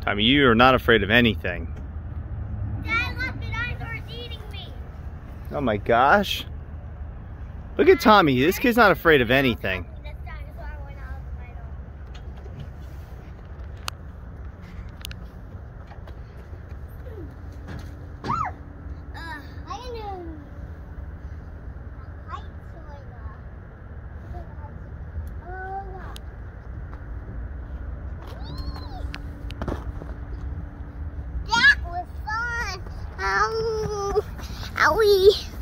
Tommy, you are not afraid of anything. Dad, look, the dinosaur is eating me. Oh my gosh. Look at Tommy. This kid's not afraid of anything. This dinosaur went out of my door. I know. That was fun. Ow. Owie.